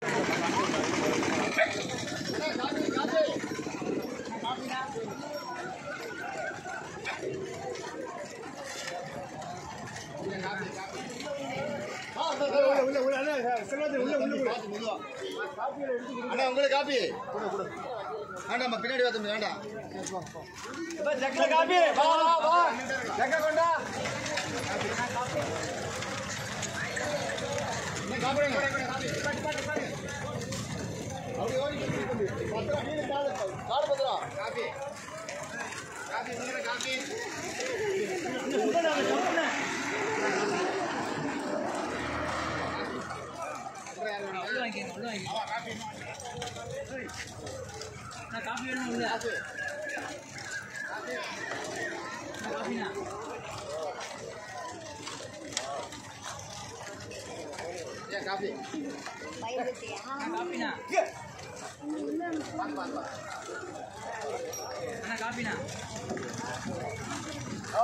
அண்ணா உங்களுக்கு காப்பி வேண்டாம் பின்னாடி வா தம்பி வேண்டாம் ஜக்கல காப்பி வா வா வா ஜக்க கொண்டா என்ன காப்பிங்க அப்படி ஓடி தம்பி பத்திரா நீங்க கால் பத்திரா காப்பி காப்பி நீங்க காப்பி காஃபி வேணும் உள்ள காஃபினா ஏன் காஃபி காஃபினா அண்ணா காஃபினா ஓ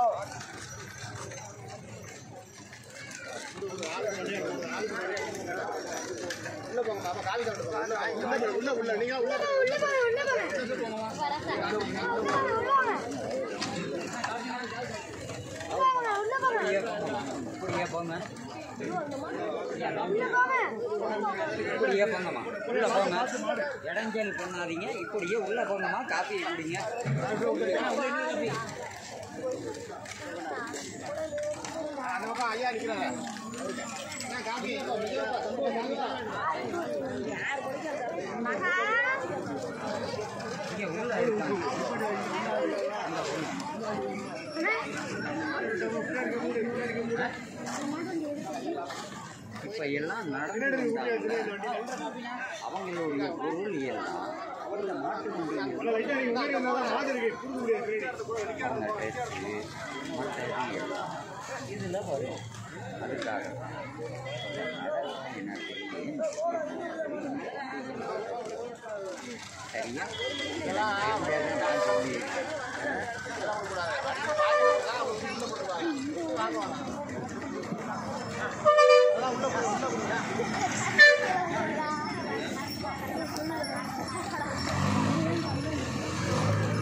உள்ள போங்க பாப்பா காவி சாப்பிட்டு உள்ள உள்ள நீங்க உள்ள போங்க இப்படியே போங்கம்மா உள்ள போங்க இடைஞ்சல் பண்ணாதீங்க இப்படியே உள்ள போங்கம்மா காப்பி குடிங்க அந்த பக்கம் ஐயா நிற்கிறாங்க காப்பி இங்கே உள்ள இருக்காங்க இப்போ எல்லாம் நடந்து அவங்களுடைய பொருள் எல்லாம் மாட்டு இதில் வரும் அதுக்காக சரியா நான் சொல்லி